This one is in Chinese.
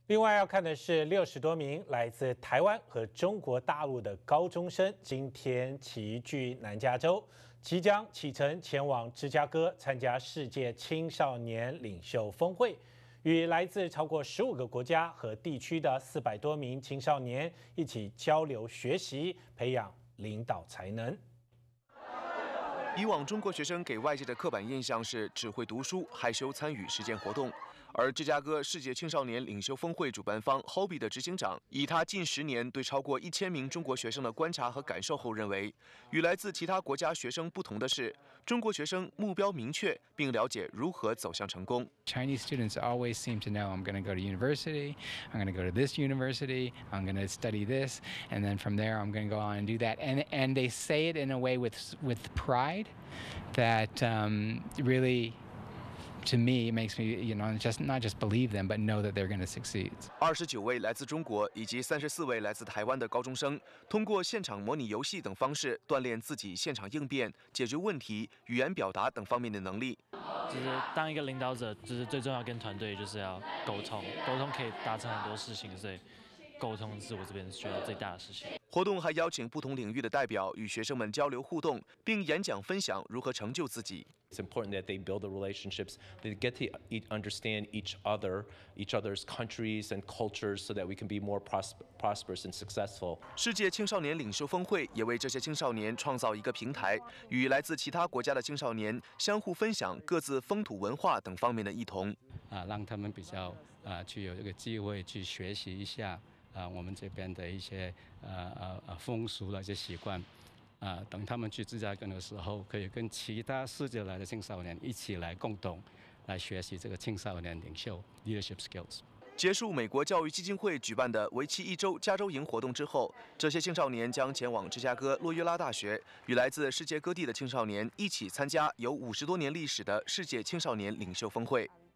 另外要看的是60多名来自台湾和中国大陆的高中生，今天齐聚南加州，即将启程前往芝加哥参加世界青少年领袖峰会，与来自超过15个国家和地区的400多名青少年一起交流学习，培养领导才能。 以往中国学生给外界的刻板印象是只会读书、害羞参与实践活动。而芝加哥世界青少年领袖峰会主办方 Hobby 的执行长，以他近10年对超过1000名中国学生的观察和感受后认为，与来自其他国家学生不同的是，中国学生目标明确，并了解如何走向成功。 Chinese students always seem to know I'm going to go to university, I'm going to go to this university, I'm going to study this, and then from there I'm going to go on and do that. And they say it in a way with pride that really. To me, it makes me, not just believe them, but know that they're going to succeed. 29位来自中国以及34位来自台湾的高中生，通过现场模拟游戏等方式锻炼自己现场应变、解决问题、语言表达等方面的能力。 就是当一个领导者，就是最重要跟团队就是要沟通，沟通可以达成很多事情，所以沟通是我这边觉得最大的事情。 活动还邀请不同领域的代表与学生们交流互动，并演讲分享如何成就自己。 It's important that they build the relationships, they get to understand each other's countries and cultures, so that we can be more prosperous and successful. 世界青少年领袖峰会也为这些青少年创造一个平台，与来自其他国家的青少年相互分享各自风土文化等方面的异同。 让他们比较去有这个机会去学习一下我们这边的一些风俗的一些习惯。等他们去芝加哥的时候，可以跟其他世界来的青少年一起来共同来学习这个青少年领袖 leadership skills。 结束美国教育基金会举办的为期1周加州营活动之后，这些青少年将前往芝加哥洛约拉大学，与来自世界各地的青少年一起参加有50多年历史的世界青少年领袖峰会。